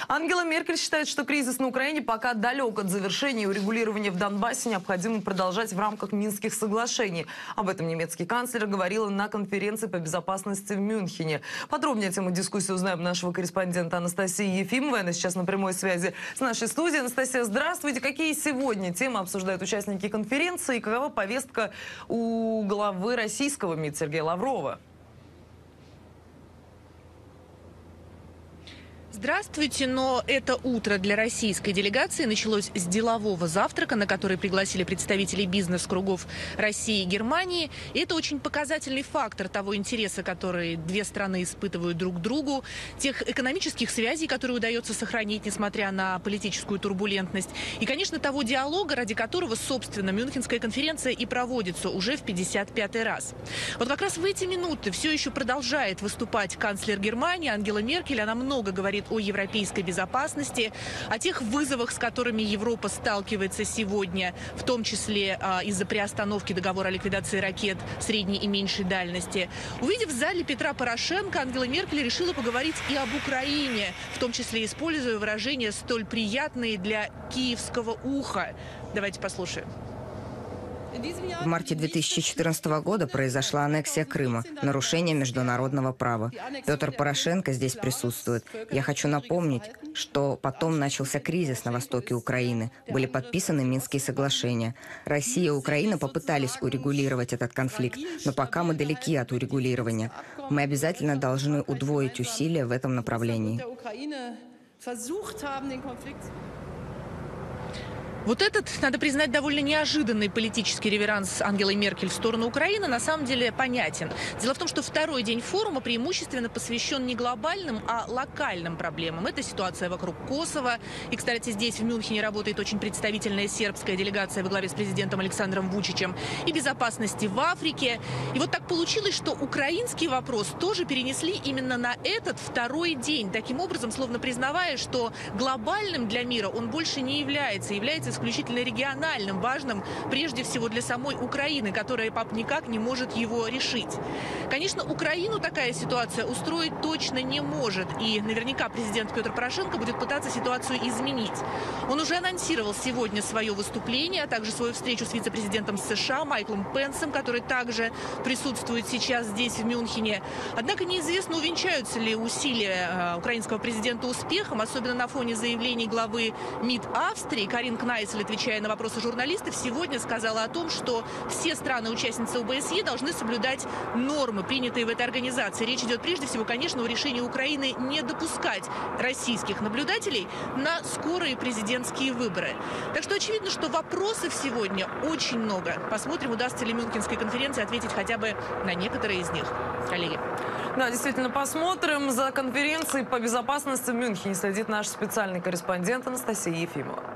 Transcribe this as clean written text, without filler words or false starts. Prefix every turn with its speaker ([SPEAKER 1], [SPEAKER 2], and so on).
[SPEAKER 1] Ангела Меркель считает, что кризис на Украине пока далек от завершения, и урегулирование в Донбассе необходимо продолжать в рамках Минских соглашений. Об этом немецкий канцлер говорила на конференции по безопасности в Мюнхене. Подробнее тему дискуссии узнаем нашего корреспондента Анастасии Ефимовой. Она сейчас на прямой связи с нашей студией. Анастасия, здравствуйте. Какие сегодня темы обсуждают участники конференции и какова повестка у главы российского МИД Сергея Лаврова?
[SPEAKER 2] Здравствуйте, но это утро для российской делегации началось с делового завтрака, на который пригласили представителей бизнес-кругов России и Германии. И это очень показательный фактор того интереса, который две страны испытывают друг к другу, тех экономических связей, которые удается сохранить, несмотря на политическую турбулентность. И, конечно, того диалога, ради которого, собственно, Мюнхенская конференция и проводится уже в 55-й раз. Вот как раз в эти минуты все еще продолжает выступать канцлер Германии Ангела Меркель. Она много говорит о европейской безопасности, о тех вызовах, с которыми Европа сталкивается сегодня, в том числе из-за приостановки договора о ликвидации ракет средней и меньшей дальности. Увидев в зале Петра Порошенко, Ангела Меркель решила поговорить и об Украине, в том числе используя выражения столь приятные для киевского уха. Давайте послушаем.
[SPEAKER 3] В марте 2014 года произошла аннексия Крыма, нарушение международного права. Петр Порошенко здесь присутствует. Я хочу напомнить, что потом начался кризис на востоке Украины. Были подписаны Минские соглашения. Россия и Украина попытались урегулировать этот конфликт, но пока мы далеки от урегулирования. Мы обязательно должны удвоить усилия в этом направлении.
[SPEAKER 2] Вот этот, надо признать, довольно неожиданный политический реверанс Ангелы Меркель в сторону Украины на самом деле понятен. Дело в том, что второй день форума преимущественно посвящен не глобальным, а локальным проблемам. Это ситуация вокруг Косово. И, кстати, здесь в Мюнхене работает очень представительная сербская делегация во главе с президентом Александром Вучичем. И безопасности в Африке. И вот так получилось, что украинский вопрос тоже перенесли именно на этот второй день. Таким образом, словно признавая, что глобальным для мира он больше не является исключительно региональным, важным прежде всего для самой Украины, которая никак не может его решить. Конечно, Украину такая ситуация устроить точно не может. И наверняка президент Петр Порошенко будет пытаться ситуацию изменить. Он уже анонсировал сегодня свое выступление, а также свою встречу с вице-президентом США Майклом Пенсом, который также присутствует сейчас здесь, в Мюнхене. Однако неизвестно, увенчаются ли усилия украинского президента успехом, особенно на фоне заявлений главы МИД Австрии Карин Кнайсель, отвечая на вопросы журналистов, сегодня сказала о том, что все страны-участницы ОБСЕ должны соблюдать нормы, принятые в этой организации. Речь идет прежде всего, конечно, о решении Украины не допускать российских наблюдателей на скорые президентские выборы. Так что очевидно, что вопросов сегодня очень много. Посмотрим, удастся ли Мюнхенской конференции ответить хотя бы на некоторые из них. Коллеги.
[SPEAKER 1] Да, действительно, посмотрим. За конференцией по безопасности в Мюнхене следит наш специальный корреспондент Анастасия Ефимова.